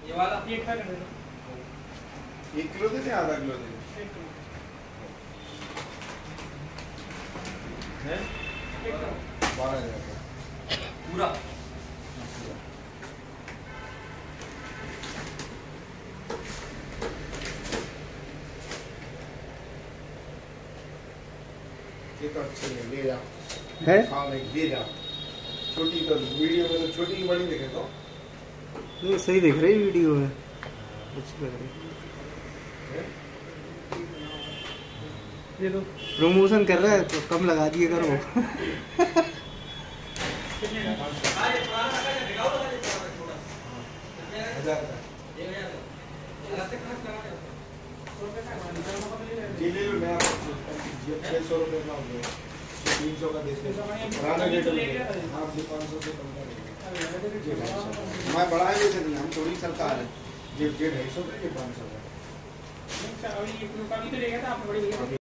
ये वाला 1 पैकेट दे दो। 1 किलो दे दे, आधा किलो दे दे। 1 किलो है 1 किलो 12,000 का पूरा। ये तो अच्छे है, ले जा है। हाँ नहीं दे जा। छोटी तो वीडियो में तो छोटी की बड़ी देखे तो नहीं सही दिख रही वीडियो में, अच्छी लग रही है? दे दो। प्रमोशन कर रहा है तो कम लगा दिए करो। कितने का? अरे पुराना का दिखाओ ना, छोटा 1000 का 1000 लाते खर्च लगा दे। 100 रुपए का ये ले लो, मैं आपको 600 रुपये का हो गया, 300 का देते हैं। पुराना रेट ले गया था। आप 500 से कम का मैं बढ़ाए जैसे नहीं, हम थोड़ी सरकार है, ये 250 का, ये 500 का। अभी 1 किलो का भी तो ले गया था आप, बड़ी